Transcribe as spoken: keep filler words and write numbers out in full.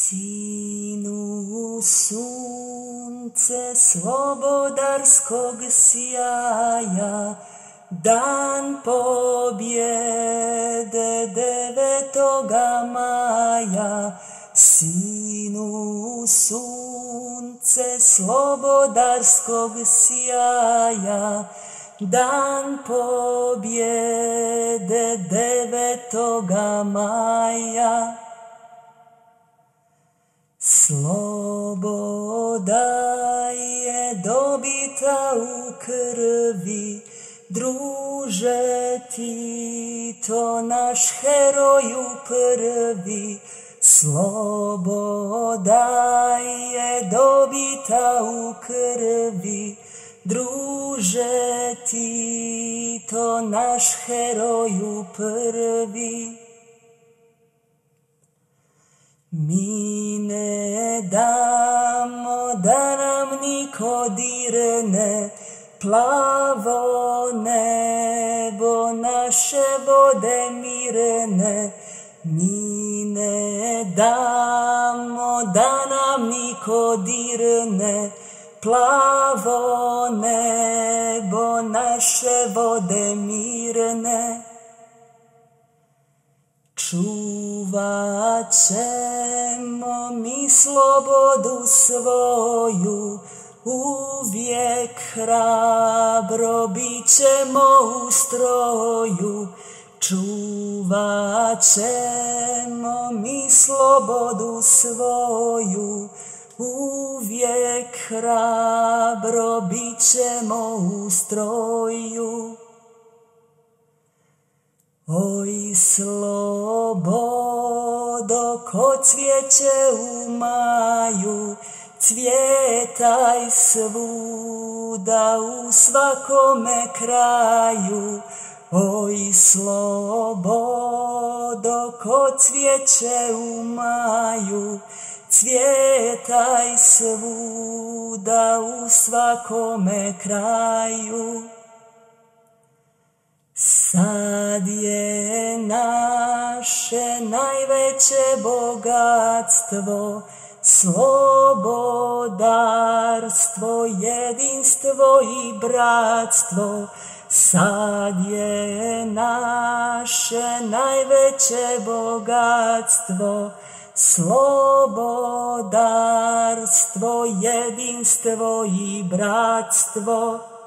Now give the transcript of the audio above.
Sinu sunce slobodarskog sjaja, dan pobjede devetoga maja. Sinu sunce slobodarskog sjaja, dan pobjede devetoga maja. Sloboda je dobita u krvi, druže Tito, naš heroju prvi. Sloboda je dobita u krvi, druže Tito, naš heroju prvi. Mi ne damo da nam niko dirne plavo nebo, naše vode mirne. Mi ne damo da nam niko dirne plavo nebo, naše vode mirne. Čuvat ćemo mi slobodu svoju, uvijek hrabro bit ćemo u stroju. Čuvat ćemo mi slobodu svoju, uvijek hrabro bit ćemo u stroju. Oj slobodo, ko cvijeće u maju, cvjetaj svuda u svakome kraju. Oj slobodo, ko cvijeće u maju, cvjetaj svuda u svakome kraju. Sad je naše najveće bogatstvo slobodarstvo, jedinstvo i bratstvo. Sad je naše najveće bogatstvo slobodarstvo, jedinstvo i bratstvo.